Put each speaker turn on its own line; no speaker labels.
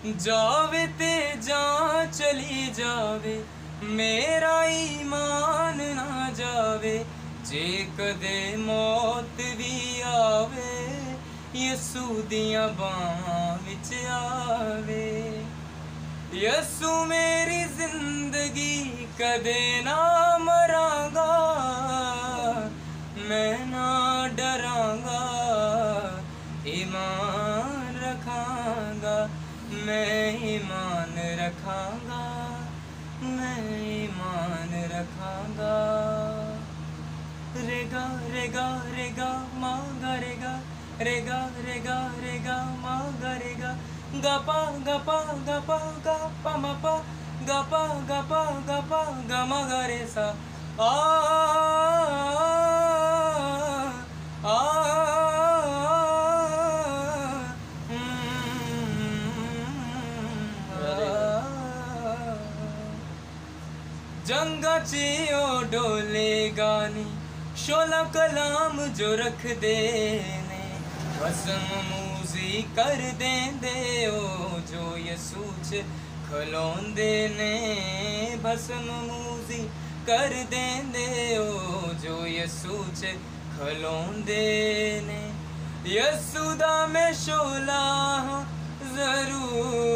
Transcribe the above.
जावे ते जान चली जावे, मेरा ईमान ना जावे। जे कदे मौत भी आवे, यसू दियां बाहां विच आवे। यसू मेरी जिंदगी कदे ना मरांगा, मैं ना डरांगा, ईमान रखांगा, मैं ईमान रखांगा, मैं ईमान रखांगा। रेगा रेगा रेगा माँ गा रेगा, रेगा रेगा रेगा माँ गा रेगा, गपा गपा गपा गपा मपा, गपा गपा गपा गमा गा रे सा। आ आ जंगा चियो डोले गानी, शोला कलाम जो रख देने, भस्म मूजी कर देंदे ओ जो यसू च खलोंदे ने। भस्म मूजी कर देंदे ओ जो यसू च खलोंदे ने। यसू दा मैं शोला जरूर